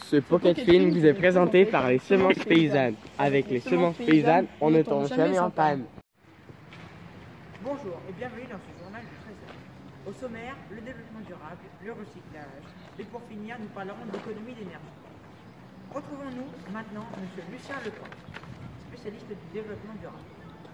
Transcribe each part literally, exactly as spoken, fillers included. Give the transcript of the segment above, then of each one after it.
Ce pocket film vous est présenté par les semences paysannes. Avec les semences paysannes, on ne tombe jamais en panne. Bonjour et bienvenue dans ce journal du treize heures. Au sommaire, le développement durable, le recyclage. Et pour finir, nous parlerons de l'économie d'énergie. Retrouvons-nous maintenant M. Lucien Lecomte, spécialiste du développement durable.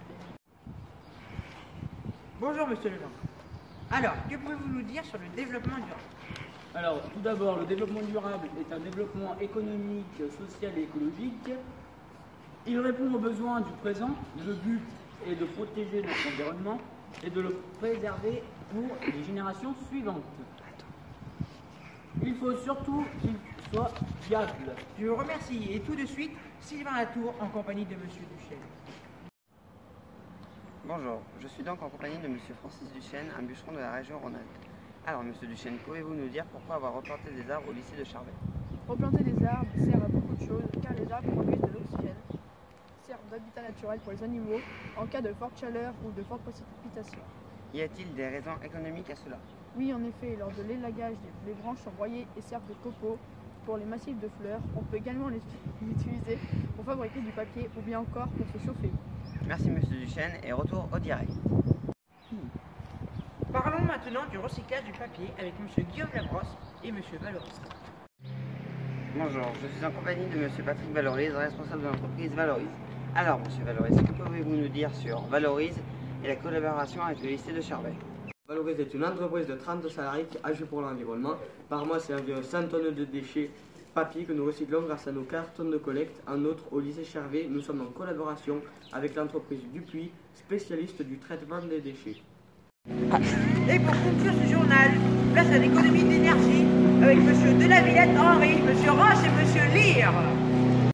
Bonjour M. Lecomte. Alors, que pouvez-vous nous dire sur le développement durable? Alors, tout d'abord, le développement durable est un développement économique, social et écologique. Il répond aux besoins du présent. Le but est de protéger notre environnement et de le préserver pour les générations suivantes. Il faut surtout qu'il soit viable. Je vous remercie. Et tout de suite, Sylvain Latour en compagnie de M. Duchesne. Bonjour, je suis donc en compagnie de M. Francis Duchesne, un bûcheron de la région Rhône-Alpes. Alors, M. Duchesne, pouvez-vous nous dire pourquoi avoir replanté des arbres au lycée de Charvet? Replanter des arbres sert à beaucoup de choses, car les arbres produisent de l'oxygène, servent d'habitat naturel pour les animaux en cas de forte chaleur ou de fortes précipitations. Y a-t-il des raisons économiques à cela? Oui, en effet, lors de l'élagage, les branches sont broyées et servent de copeaux pour les massifs de fleurs. On peut également les utiliser pour fabriquer du papier ou bien encore pour se chauffer. Merci M. Duchesne et retour au direct. Parlons maintenant du recyclage du papier avec M. Guillaume Labrosse et M. Valoris. Bonjour, je suis en compagnie de M. Patrick Valoris, responsable de l'entreprise Valoris. Alors, M. Valoris, que pouvez-vous nous dire sur Valoris et la collaboration avec le lycée de Charvet? Valoris est une entreprise de trente salariés qui agit pour l'environnement. Par mois, c'est environ cent tonnes de déchets papier que nous recyclons grâce à nos cartons de collecte. En outre, au lycée Charvet, nous sommes en collaboration avec l'entreprise Dupuis, spécialiste du traitement des déchets. Et pour conclure ce journal, place à l'économie d'énergie avec M. Delavillette Henri, M. Roche et M. Lire.